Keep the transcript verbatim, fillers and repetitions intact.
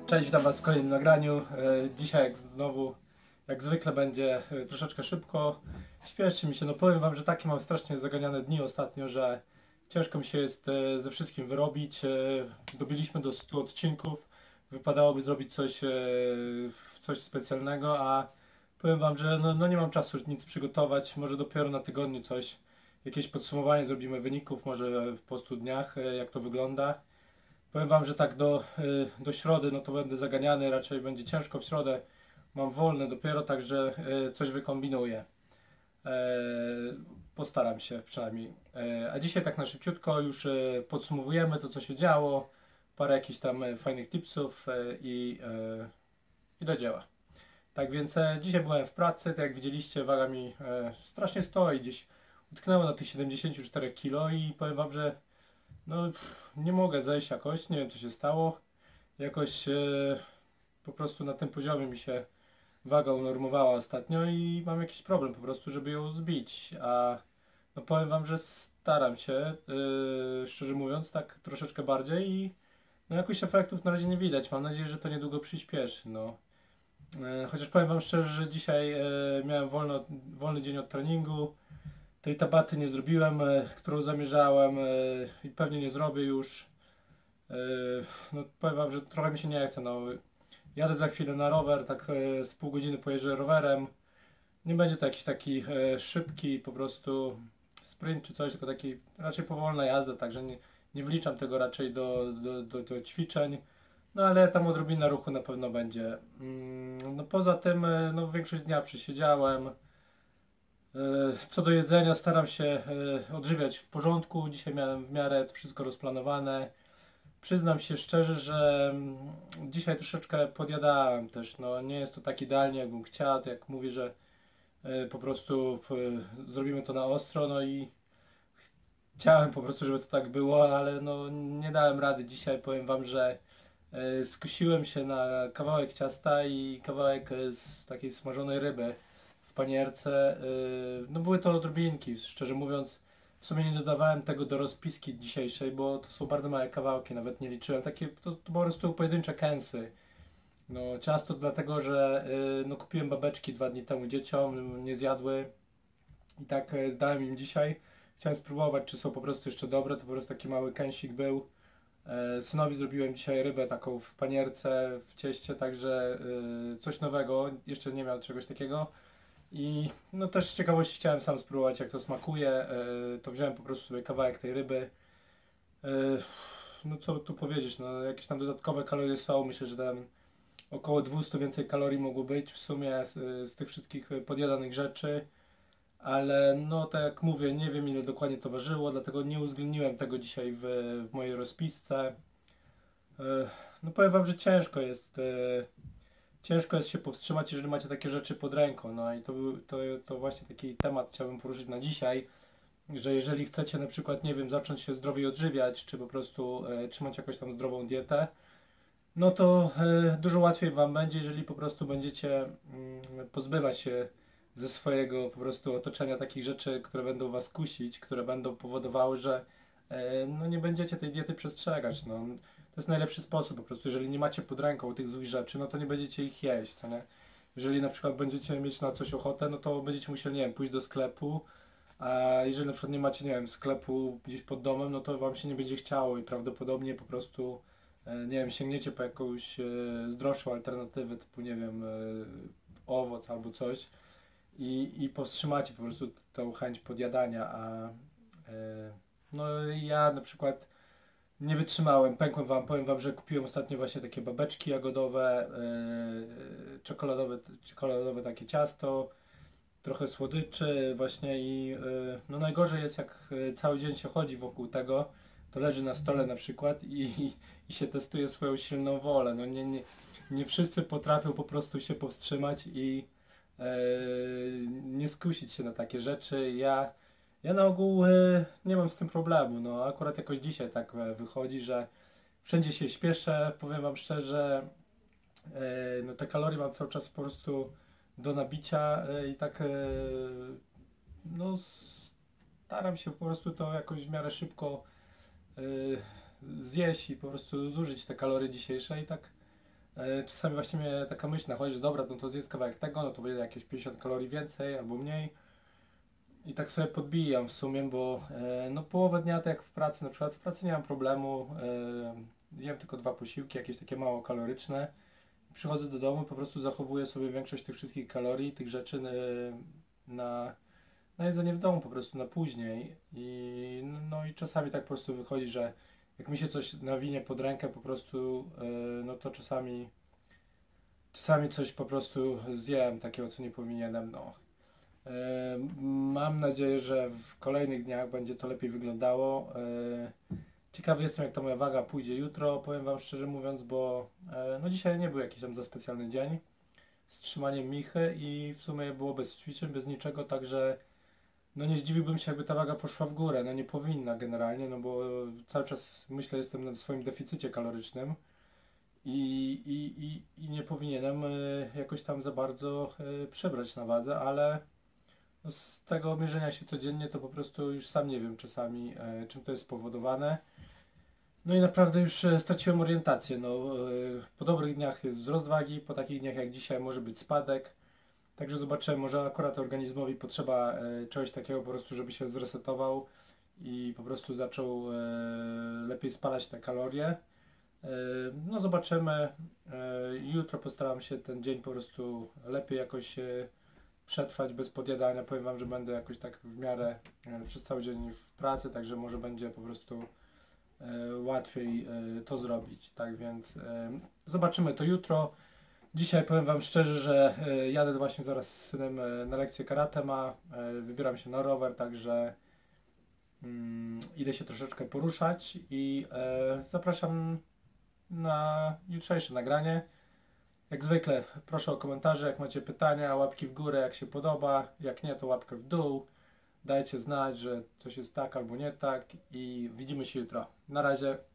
Cześć, witam Was w kolejnym nagraniu. Dzisiaj jak znowu, jak zwykle będzie troszeczkę szybko. Śpieszy mi się, no powiem Wam, że takie mam strasznie zaganiane dni ostatnio, że ciężko mi się jest ze wszystkim wyrobić. Dobiliśmy do stu odcinków, wypadałoby zrobić coś, coś specjalnego, a powiem Wam, że no, no nie mam czasu nic przygotować, może dopiero na tygodniu coś, jakieś podsumowanie zrobimy wyników, może po stu dniach, jak to wygląda. Powiem Wam, że tak do, do środy, no to będę zaganiany, raczej będzie ciężko w środę. Mam wolne dopiero, także coś wykombinuję. Postaram się przynajmniej. A dzisiaj tak na szybciutko już podsumowujemy to, co się działo. Parę jakichś tam fajnych tipsów i, i do dzieła. Tak więc dzisiaj byłem w pracy, tak jak widzieliście, waga mi strasznie stoi, gdzieś utknęła na tych siedemdziesięciu czterech kilo i powiem Wam, że no, nie mogę zejść jakoś, nie wiem co się stało. Jakoś e, po prostu na tym poziomie mi się waga unormowała ostatnio i mam jakiś problem po prostu, żeby ją zbić. A no powiem Wam, że staram się, e, szczerze mówiąc, tak troszeczkę bardziej i no jakoś efektów na razie nie widać. Mam nadzieję, że to niedługo przyspieszy. No. E, chociaż powiem Wam szczerze, że dzisiaj e, miałem wolno, wolny dzień od treningu. Tej tabaty nie zrobiłem, e, którą zamierzałem e, i pewnie nie zrobię już. E, no powiem Wam, że trochę mi się nie chce. No. Jadę za chwilę na rower, tak e, z pół godziny pojeżdżę rowerem. Nie będzie to jakiś taki e, szybki po prostu sprint czy coś, tylko taki raczej powolna jazda, także nie, nie wliczam tego raczej do, do, do, do ćwiczeń. No ale tam odrobina ruchu na pewno będzie. Mm, no poza tym e, no większość dnia przesiedziałem. Co do jedzenia staram się odżywiać w porządku. Dzisiaj miałem w miarę to wszystko rozplanowane. Przyznam się szczerze, że dzisiaj troszeczkę podjadałem też. No, nie jest to tak idealnie jakbym chciał. Jak mówię, że po prostu zrobimy to na ostro, no i chciałem po prostu, żeby to tak było, ale no nie dałem rady. Dzisiaj powiem Wam, że skusiłem się na kawałek ciasta i kawałek z takiej smażonej ryby w panierce. No były to odrobinki, szczerze mówiąc. W sumie nie dodawałem tego do rozpiski dzisiejszej, bo to są bardzo małe kawałki, nawet nie liczyłem. Takie to, to po prostu pojedyncze kęsy. No ciasto dlatego, że no, kupiłem babeczki dwa dni temu dzieciom, nie zjadły i tak dałem im dzisiaj. Chciałem spróbować, czy są po prostu jeszcze dobre, to po prostu taki mały kęsik był. Synowi zrobiłem dzisiaj rybę taką w panierce, w cieście, także coś nowego, jeszcze nie miał czegoś takiego. I no też z ciekawości chciałem sam spróbować, jak to smakuje. To wziąłem po prostu sobie kawałek tej ryby. No co tu powiedzieć, no jakieś tam dodatkowe kalorie są, myślę, że tam około dwieście więcej kalorii mogło być w sumie z, z tych wszystkich podjadanych rzeczy. Ale no tak jak mówię, nie wiem ile dokładnie to ważyło, dlatego nie uwzględniłem tego dzisiaj w, w mojej rozpisce. No powiem Wam, że ciężko jest ciężko jest się powstrzymać, jeżeli macie takie rzeczy pod ręką. No i to, to, to właśnie taki temat chciałbym poruszyć na dzisiaj, że jeżeli chcecie na przykład, nie wiem, zacząć się zdrowiej odżywiać, czy po prostu e, trzymać jakąś tam zdrową dietę, no to e, dużo łatwiej Wam będzie, jeżeli po prostu będziecie mm, pozbywać się ze swojego po prostu otoczenia takich rzeczy, które będą Was kusić, które będą powodowały, że e, no nie będziecie tej diety przestrzegać. No. To jest najlepszy sposób po prostu, jeżeli nie macie pod ręką tych złych rzeczy, no to nie będziecie ich jeść, co nie? Jeżeli na przykład będziecie mieć na coś ochotę, no to będziecie musieli, nie wiem, pójść do sklepu, a jeżeli na przykład nie macie, nie wiem, sklepu gdzieś pod domem, no to Wam się nie będzie chciało i prawdopodobnie po prostu, nie wiem, sięgniecie po jakąś zdrowszą alternatywę, typu, nie wiem, owoc albo coś i, i powstrzymacie po prostu tą chęć podjadania, a no ja na przykład nie wytrzymałem, pękłem Wam, powiem Wam, że kupiłem ostatnio właśnie takie babeczki jagodowe, yy, czekoladowe, czekoladowe takie ciasto, trochę słodyczy właśnie i yy, no najgorzej jest jak cały dzień się chodzi wokół tego, to leży na stole na przykład i, i się testuje swoją silną wolę. No nie, nie, nie wszyscy potrafią po prostu się powstrzymać i yy, nie skusić się na takie rzeczy. Ja Ja na ogół e, nie mam z tym problemu, no akurat jakoś dzisiaj tak e, wychodzi, że wszędzie się śpieszę, powiem Wam szczerze, e, no te kalorie mam cały czas po prostu do nabicia e, i tak e, no staram się po prostu to jakoś w miarę szybko e, zjeść i po prostu zużyć te kalorie dzisiejsze i tak E, Czasami właśnie mnie taka myśl nachodzi, że dobra, no to zjedz kawałek tego, no to będzie jakieś pięćdziesiąt kalorii więcej albo mniej. I tak sobie podbijam w sumie, bo e, no połowę dnia, tak jak w pracy, na przykład w pracy nie mam problemu, e, jem tylko dwa posiłki, jakieś takie mało kaloryczne. Przychodzę do domu, po prostu zachowuję sobie większość tych wszystkich kalorii, tych rzeczy e, na, na jedzenie w domu, po prostu na później. I, no i czasami tak po prostu wychodzi, że jak mi się coś nawinie pod rękę po prostu, e, no to czasami, czasami coś po prostu zjem takiego, co nie powinienem, no. E, Mam nadzieję, że w kolejnych dniach będzie to lepiej wyglądało. E, Ciekawy jestem, jak ta moja waga pójdzie jutro, powiem Wam szczerze mówiąc, bo e, no dzisiaj nie był jakiś tam za specjalny dzień z trzymaniem Michy i w sumie było bez ćwiczeń, bez niczego, także no nie zdziwiłbym się, jakby ta waga poszła w górę. No nie powinna generalnie, no bo cały czas myślę, jestem na swoim deficycie kalorycznym i, i, i, i nie powinienem e, jakoś tam za bardzo e, przebrać na wadze, ale no z tego mierzenia się codziennie to po prostu już sam nie wiem czasami e, czym to jest spowodowane. No i naprawdę już e, straciłem orientację. No, e, po dobrych dniach jest wzrost wagi, po takich dniach jak dzisiaj może być spadek. Także zobaczyłem, może akurat organizmowi potrzeba e, czegoś takiego po prostu, żeby się zresetował i po prostu zaczął e, lepiej spalać te kalorie. E, no zobaczymy. E, jutro postaram się ten dzień po prostu lepiej jakoś e, przetrwać bez podjadania. Powiem Wam, że będę jakoś tak w miarę e, przez cały dzień w pracy, także może będzie po prostu e, łatwiej e, to zrobić. Tak więc e, zobaczymy to jutro. Dzisiaj powiem Wam szczerze, że e, jadę właśnie zaraz z synem e, na lekcję karate ma, e, wybieram się na rower, także mm, idę się troszeczkę poruszać i e, zapraszam na jutrzejsze nagranie. Jak zwykle proszę o komentarze, jak macie pytania, łapki w górę, jak się podoba, jak nie to łapkę w dół. Dajcie znać, że coś jest tak albo nie tak i widzimy się jutro. Na razie.